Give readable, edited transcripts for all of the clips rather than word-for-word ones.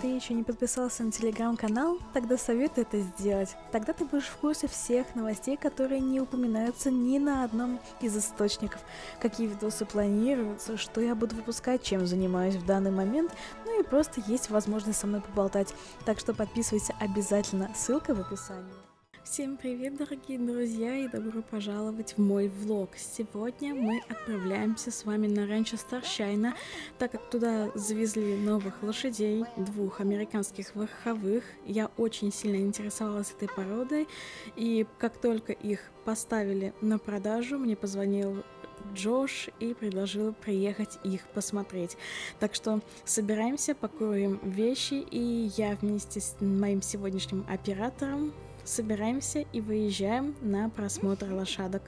ты еще не подписался на телеграм-канал, тогда советую это сделать. Тогда ты будешь в курсе всех новостей, которые не упоминаются ни на одном из источников. Какие видосы планируются, что я буду выпускать, чем занимаюсь в данный момент, ну и просто есть возможность со мной поболтать. Так что подписывайся обязательно, ссылка в описании. Всем привет, дорогие друзья, и добро пожаловать в мой влог. Сегодня мы отправляемся с вами на ранчо Старшайна, так как туда завезли новых лошадей, 2 американских верховых. Я очень сильно интересовалась этой породой, и как только их поставили на продажу, мне позвонил Джош и предложил приехать их посмотреть. Так что собираемся, пакуем вещи, и я вместе с моим сегодняшним оператором собираемся и выезжаем на просмотр лошадок.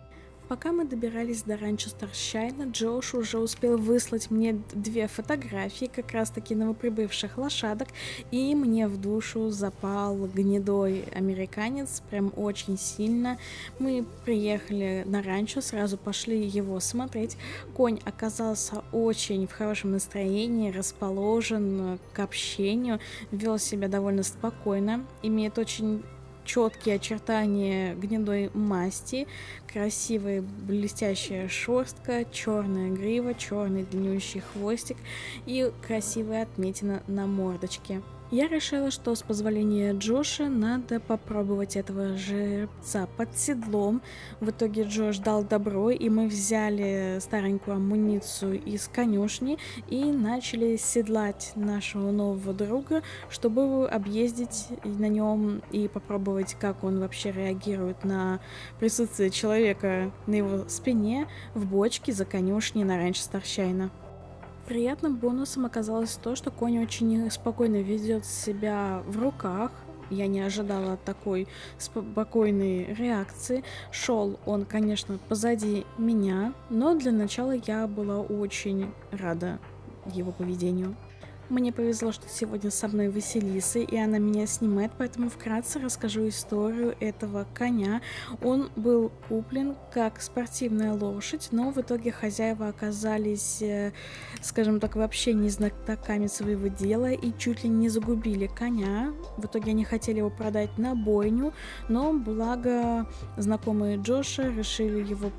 Пока мы добирались до ранчо Старшайна, Джош уже успел выслать мне 2 фотографии как раз таки новоприбывших лошадок, и мне в душу запал гнедой американец, прям очень сильно. Мы приехали на ранчо, сразу пошли его смотреть. Конь оказался очень в хорошем настроении, расположен к общению, вел себя довольно спокойно, имеет очень четкие очертания гнедой масти, красивая блестящая шерстка, черная грива, черный длиннющий хвостик и красивая отметина на мордочке. Я решила, что с позволения Джоша надо попробовать этого жеребца под седлом. В итоге Джош дал добро, и мы взяли старенькую амуницию из конюшни и начали седлать нашего нового друга, чтобы объездить на нем и попробовать, как он вообще реагирует на присутствие человека на его спине в бочке за конюшней на ранчо Старшайна. Приятным бонусом оказалось то, что конь очень спокойно ведет себя в руках. Я не ожидала такой спокойной реакции. Шел он, конечно, позади меня, но для начала я была очень рада его поведению. Мне повезло, что сегодня со мной Василиса, и она меня снимает, поэтому вкратце расскажу историю этого коня. Он был куплен как спортивная лошадь, но в итоге хозяева оказались, скажем так, вообще не знатоками своего дела и чуть ли не загубили коня. В итоге они хотели его продать на бойню, но благо знакомые Джоша решили его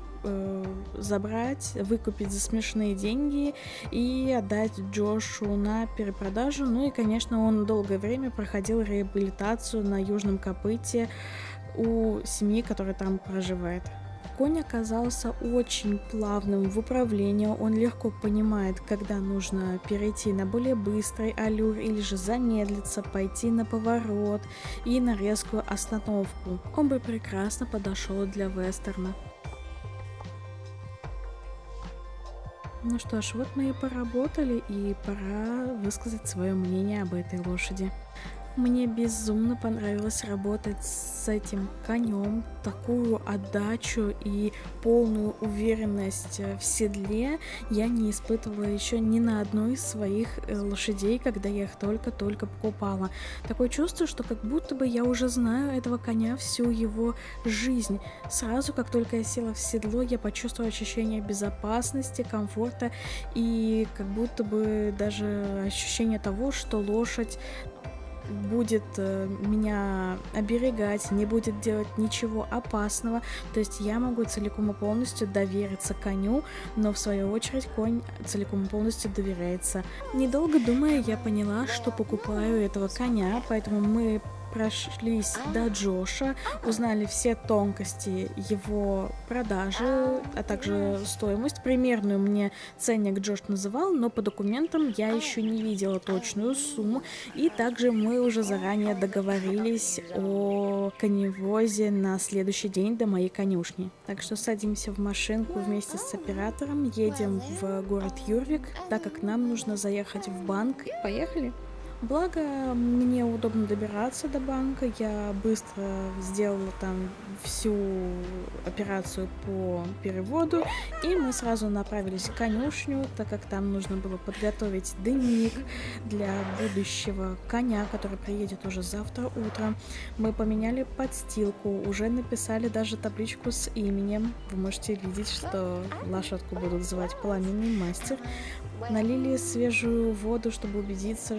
забрать, выкупить за смешные деньги и отдать Джошу на перепродажу. Ну и, конечно, он долгое время проходил реабилитацию на Южном Копыте у семьи, которая там проживает. Конь оказался очень плавным в управлении, он легко понимает, когда нужно перейти на более быстрый аллюр или же замедлиться, пойти на поворот и на резкую остановку. Он бы прекрасно подошел для вестерна. Ну что ж, вот мы и поработали, и пора высказать свое мнение об этой лошади. Мне безумно понравилось работать с этим конем, такую отдачу и полную уверенность в седле я не испытывала еще ни на одной из своих лошадей, когда я их только-только покупала. Такое чувство, что как будто бы я уже знаю этого коня всю его жизнь. Сразу, как только я села в седло, я почувствовала ощущение безопасности, комфорта и как будто бы даже ощущение того, что лошадь будет меня оберегать, не будет делать ничего опасного, то есть я могу целиком и полностью довериться коню, но в свою очередь конь целиком и полностью доверяется. Недолго думая, я поняла, что покупаю этого коня, поэтому мы прошлись до Джоша, узнали все тонкости его продажи, а также стоимость. Примерную мне ценник Джош называл, но по документам я еще не видела точную сумму. И также мы уже заранее договорились о коневозе на следующий день до моей конюшни. Так что садимся в машинку вместе с оператором, едем в город Юрвик, так как нам нужно заехать в банк. Поехали! Благо, мне удобно добираться до банка, я быстро сделала там всю операцию по переводу, и мы сразу направились в конюшню, так как там нужно было подготовить дневник для будущего коня, который приедет уже завтра утром. Мы поменяли подстилку, уже написали даже табличку с именем. Вы можете видеть, что лошадку будут звать Пламенный мастер. Налили свежую воду, чтобы убедиться, что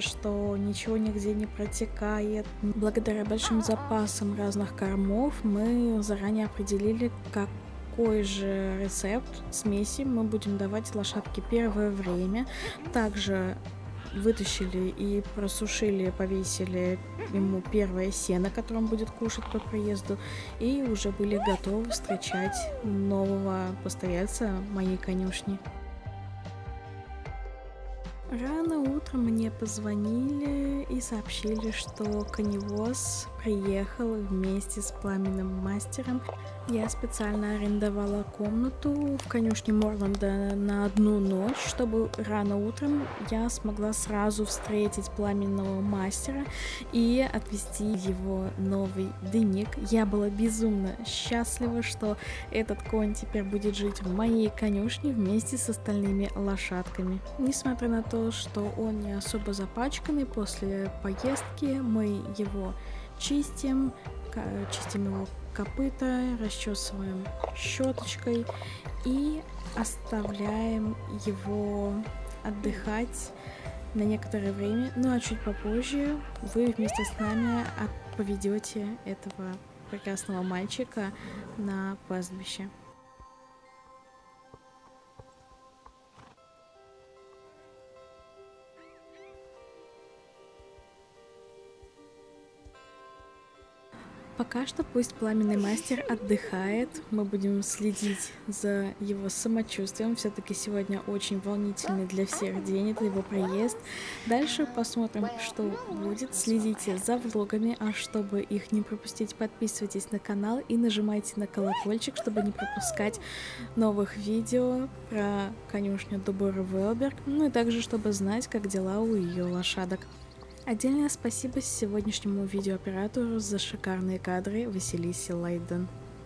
что ничего нигде не протекает. Благодаря большим запасам разных кормов мы заранее определили, какой же рецепт смеси мы будем давать лошадке первое время. Также вытащили и просушили, повесили ему первое сено, которое он будет кушать по приезду, и уже были готовы встречать нового постояльца моей конюшни. Рано утром мне позвонили и сообщили, что коневоз приехал вместе с пламенным мастером. Я специально арендовала комнату в конюшне Морланда на одну ночь, чтобы рано утром я смогла сразу встретить пламенного мастера и отвезти его новый дымик. Я была безумно счастлива, что этот конь теперь будет жить в моей конюшне вместе с остальными лошадками. Несмотря на то, что он не особо запачканный, после поездки мы его чистим его копыта, расчесываем щеточкой и оставляем его отдыхать на некоторое время. Ну а чуть попозже вы вместе с нами поведете этого прекрасного мальчика на пастбище. Пока что пусть пламенный мастер отдыхает, мы будем следить за его самочувствием, все-таки сегодня очень волнительный для всех день, это его приезд. Дальше посмотрим, что будет, следите за влогами, а чтобы их не пропустить, подписывайтесь на канал и нажимайте на колокольчик, чтобы не пропускать новых видео про конюшню Деборы Велберг, ну и также, чтобы знать, как дела у ее лошадок. Отдельное спасибо сегодняшнему видеооператору за шикарные кадры Василисе Лайден.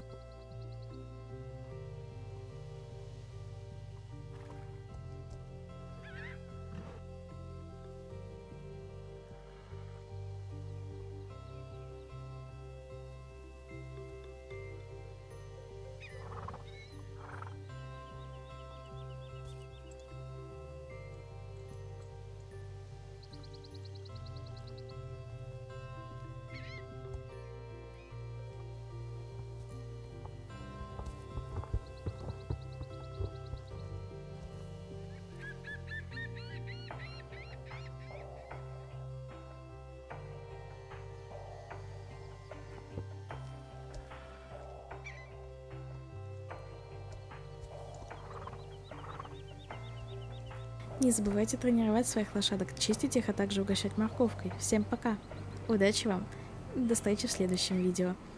Не забывайте тренировать своих лошадок, чистить их, а также угощать морковкой. Всем пока! Удачи вам! До встречи в следующем видео.